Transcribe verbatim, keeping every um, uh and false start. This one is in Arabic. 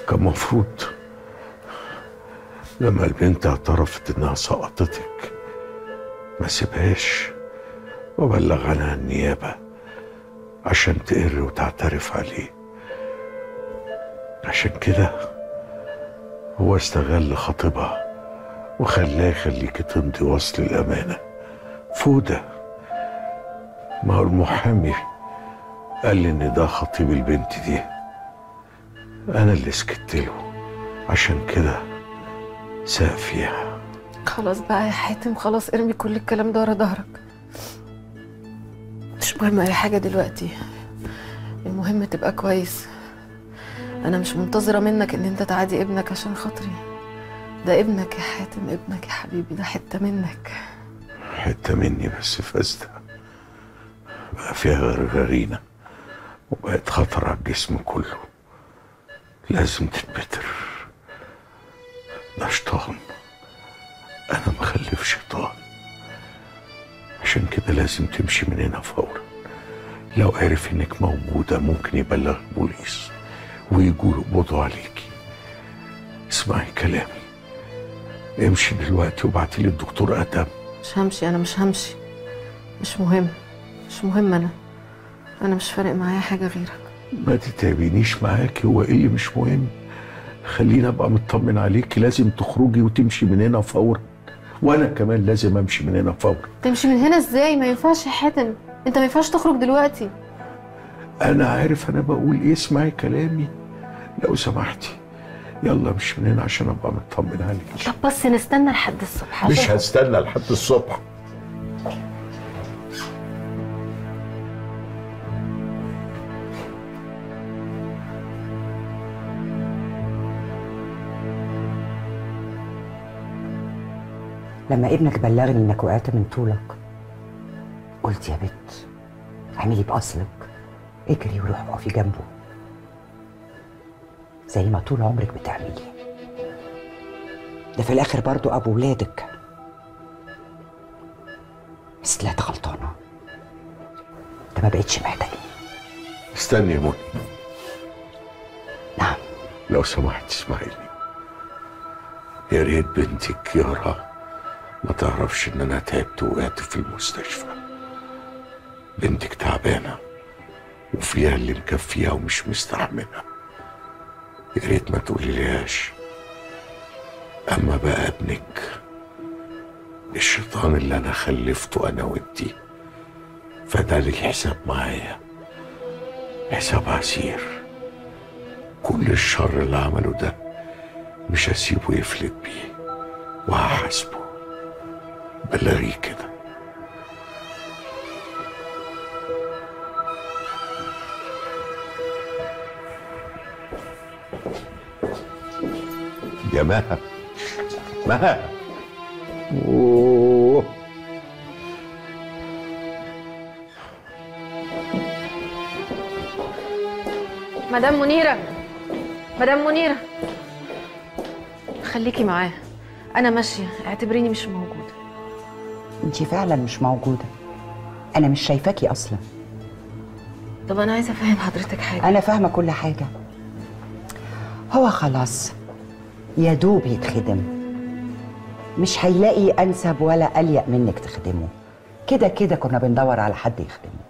كان مفروض لما البنت اعترفت انها سقطتك ما سيبهاش وبلغ عنها النيابة عشان تقر وتعترف عليه. عشان كده هو استغل خطيبها وخلاه يخليكي تمضي وصل الأمانة. فودة، ما هو المحامي قال لي إن ده خطيب البنت دي، أنا اللي سكت له، عشان كده ساق فيها. خلاص بقى يا حاتم، خلاص ارمي كل الكلام ده ورا ظهرك. مش مهم أي حاجة دلوقتي، المهم تبقى كويس. أنا مش منتظرة منك إن أنت تعادي ابنك عشان خاطري، ده ابنك يا حاتم، ابنك يا حبيبي، ده حتة منك. حتة مني بس فاسدة، بقى فيها غرغرينة وبقت خطر على الجسم كله، لازم تتبتر. ده شيطان، أنا مخلف شيطان، عشان كده لازم تمشي من هنا فورا. لو عرف إنك موجودة ممكن يبلغ البوليس ويجوا يقبضوا عليكي. اسمعي كلامي، امشي دلوقتي وابعتي لي الدكتور ادم. مش همشي، انا مش همشي، مش مهم، مش مهم. انا انا مش فارق معايا حاجه غيرك. ما تتعبينيش معاكي، هو ايه اللي مش مهم؟ خليني ابقى مطمن عليكي. لازم تخرجي وتمشي من هنا فورا، وانا كمان لازم امشي من هنا فورا. تمشي من هنا ازاي؟ ما ينفعش يا حاتم، انت ما ينفعش تخرج دلوقتي. انا عارف انا بقول ايه، اسمعي كلامي لو سمحتي. يلا امشي من هنا عشان ابقى مطمن عليكي. طب بس نستنى لحد الصبح. مش هستنى لحد الصبح. لما ابنك بلغني انك وقعت من طولك قلت يا بت اعملي باصلك، اجري وروحي اقفي جنبه زي ما طول عمرك بتعملي. ده في الاخر برضو ابو ولادك، بس طلعت غلطانه، انت ما بقتش محتاجني. استني يا منى. نعم. لو سمحت اسمعيني، يا ريت بنتك يارا ما تعرفش ان انا تعبت وقعت في المستشفى. بنتك تعبانه وفيها اللي مكفيها ومش مستحملها، يا ريت ما تقولي ليهاش. اما بقى ابنك الشيطان اللي انا خلفته انا وانتي، فده لك حساب معايا، حساب عسير. كل الشر اللي عمله ده مش هسيبه يفلت بيه وهحاسبه. بلغيه كده. يا مها، مها، اوه مدام منيرة، مدام منيرة خليكي معاه، أنا ماشية، اعتبريني مش موجودة. انتي فعلا مش موجودة، أنا مش شايفاكي أصلا. طب أنا عايزة أفهم حضرتك حاجة. أنا فاهمة كل حاجة. هو خلاص يا دوب يتخدم، مش هيلاقي أنسب ولا أليق منك تخدمه. كده كده كنا بندور على حد يخدمه.